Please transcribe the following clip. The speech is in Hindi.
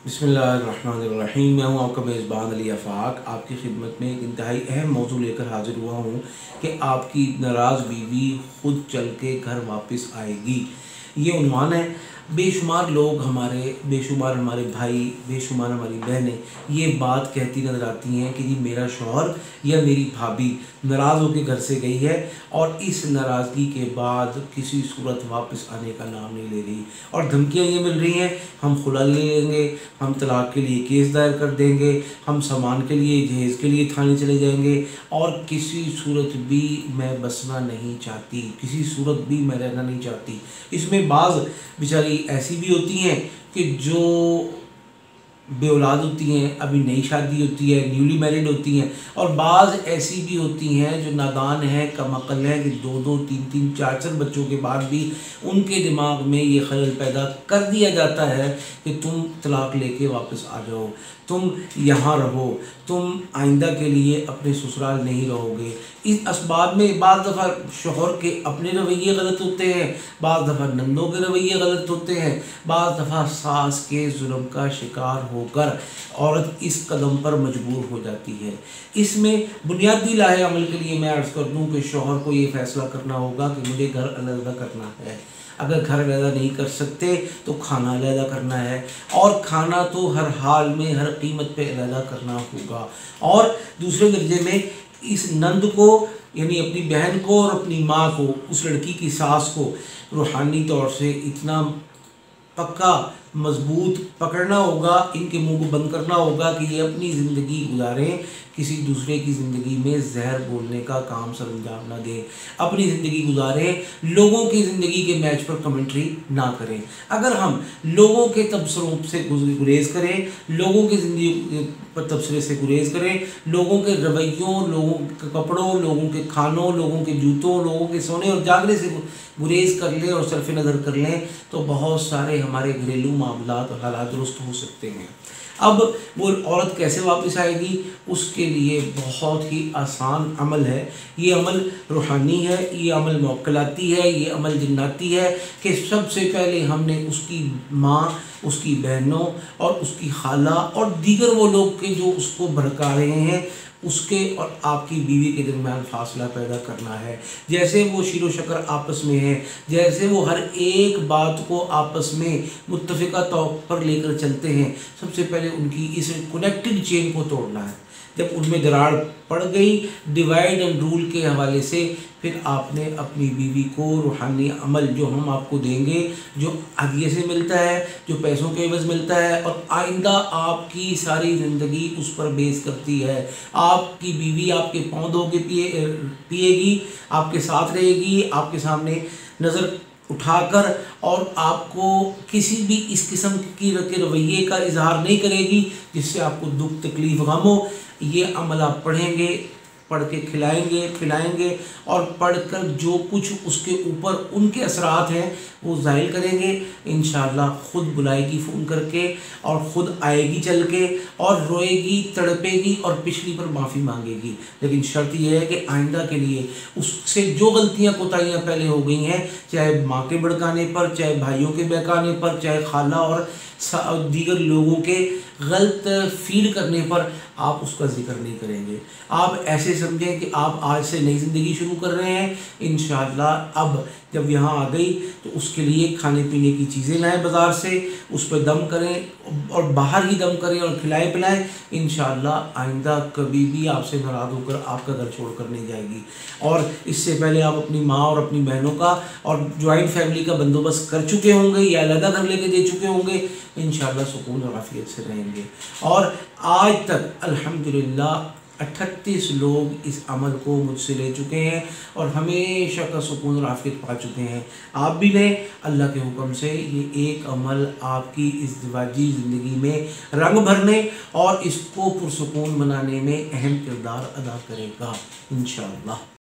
बिस्मिल्लाहिर्रहमानिर्रहीम। मैं हूँ आपका मेज़बान अली आफ़ाक। आपकी खिदमत में एक इंतहाई अहम मौजू लेकर हाज़िर हुआ हूँ कि आपकी नाराज़ बीवी ख़ुद चल के घर वापस आएगी। ये उन्वान है। बेशुमार लोग बेशुमार हमारे भाई, बेशुमार हमारी बहनें ये बात कहती नज़र आती हैं कि जी मेरा शौहर या मेरी भाभी नाराज़ होकर घर से गई है और इस नाराज़गी के बाद किसी सूरत वापस आने का नाम नहीं ले रही और धमकियाँ ये मिल रही हैं, हम खुला ले लेंगे, हम तलाक के लिए केस दायर कर देंगे, हम सामान के लिए जहेज़ के लिए थाने चले जाएंगे और किसी सूरत भी मैं बसना नहीं चाहती, किसी सूरत भी मैं रहना नहीं चाहती। इसमें बाज़ बेचारी ऐसी भी होती हैं कि जो बेऔलाद होती हैं, अभी नई शादी होती है, न्यूली मैरिड होती हैं, और बाज़ ऐसी भी होती हैं जो नादान हैं, कमअक्ल हैं कि 2-2, 3-3, 4-4 बच्चों के बाद भी उनके दिमाग में ये ख़याल पैदा कर दिया जाता है कि तुम तलाक लेके वापस आ जाओ, तुम यहाँ रहो, तुम आइंदा के लिए अपने ससुराल नहीं रहोगे। इस असबाब में बाज़ दफ़ा शौहर के अपने रवैये गलत होते हैं, बाज़ दफ़ा नंदों के रवैये गलत होते हैं, बाज़ दफ़ा सास के जुल्म का शिकार होकर औरत इस कदम पर मजबूर हो जाती है। इसमें बुनियादी लाहे अमल के लिए मैं अर्ज़ कर दूँ कि शौहर को ये फ़ैसला करना होगा कि मुझे घर अलग करना है। अगर घर अलग नहीं कर सकते तो खाना अलग करना है, और खाना तो हर हाल में हर कीमत पे अलग करना होगा। और दूसरे दर्जे में इस नंद को यानी अपनी बहन को और अपनी माँ को, उस लड़की की सास को रूहानी तौर से इतना पक्का मजबूत पकड़ना होगा, इनके मुंह को बंद करना होगा कि ये अपनी ज़िंदगी गुजारें, किसी दूसरे की ज़िंदगी में जहर बोलने का काम सरअंजाम ना दें, अपनी ज़िंदगी गुजारें, लोगों की ज़िंदगी के मैच पर कमेंट्री ना करें। अगर हम लोगों के तबसरों से गुरेज़ करें, लोगों की ज़िंदगी पर तबसरे से गुरेज़ करें, लोगों के रवैयों, लोगों के कपड़ों, लोगों के खानों, लोगों के जूतों, लोगों के सोने और जागने से गुरेज़ कर लें और सरफ़ नज़र कर लें तो बहुत सारे हमारे घरेलू मामलात और हालात दुरुस्त हो सकते हैं। अब वो औरत कैसे वापस आएगी, उसके लिए बहुत ही आसान अमल है। ये अमल रूहानी है, ये अमल मौक्कलाती है, ये अमल जिन्नाती है कि सबसे पहले हमने उसकी माँ, उसकी बहनों और उसकी खाला और दीगर वो लोग के जो उसको भड़का रहे हैं, उसके और आपकी बीवी के दरमियान फासला पैदा करना है। जैसे वो शीरो शक्कर आपस में है, जैसे वो हर एक बात को आपस में मुत्तफ़िका तौर पर लेकर चलते हैं, सबसे पहले उनकी इस कनेक्टेड चेन को तोड़ना है। जब उनमें दरार पड़ गई डिवाइड एंड रूल के हवाले से, फिर आपने अपनी बीवी को रूहानी अमल जो हम आपको देंगे, जो हदिये से मिलता है, जो पैसों के एवज़ मिलता है और आइंदा आपकी सारी ज़िंदगी उस पर बेस करती है। आपकी बीवी आपके पाँव धो के पिएगी, आपके साथ रहेगी, आपके सामने नज़र उठाकर, और आपको किसी भी इस किस्म की रवैये का इजहार नहीं करेगी जिससे आपको दुख तकलीफ़ गम हो। ये अमल आप पढ़ेंगे, पढ़ के खिलाएंगे, पिलाएंगे और पढ़कर जो कुछ उसके ऊपर उनके असरात हैं वो ज़ाहिर करेंगे। इंशाअल्लाह ख़ुद बुलाएगी फ़ोन करके और ख़ुद आएगी चल के और रोएगी, तड़पेगी और पिछली पर माफ़ी मांगेगी। लेकिन शर्त यह है कि आइंदा के लिए उससे जो गलतियाँ कोताहियाँ पहले हो गई हैं, चाहे माँ के भड़काने पर, चाहे भाइयों के बहकाने पर, चाहे खाला और दीगर लोगों के गलत फीड करने पर, आप उसका जिक्र नहीं करेंगे। आप ऐसे समझें कि आप आज से नई ज़िंदगी शुरू कर रहे हैं। इंशाअल्लाह अब जब यहाँ आ गई तो उसके लिए खाने पीने की चीज़ें लाएं बाज़ार से, उस पर दम करें और बाहर ही दम करें और खिलाएं पिलाएं। इंशाअल्लाह आइंदा कभी भी आपसे नाराज़ होकर आपका घर छोड़ कर नहीं जाएगी। और इससे पहले आप अपनी माँ और अपनी बहनों का और जॉइंट फैमिली का बंदोबस्त कर चुके होंगे या अलग घर लेके दे चुके होंगे। इंशाअल्लाह सुकून और आफियत से रहेंगे। और आज तक अल्हम्दुलिल्लाह 38 लोग इस अमल को मुझसे ले चुके हैं और हमेशा का सुकून और आफियत पा चुके हैं। आप भी लें अल्लाह के हुक्म से। ये एक अमल आपकी इज़्दिवाजी ज़िंदगी में रंग भरने और इसको पुरसुकून बनाने में अहम किरदार अदा करेगा इंशाअल्लाह।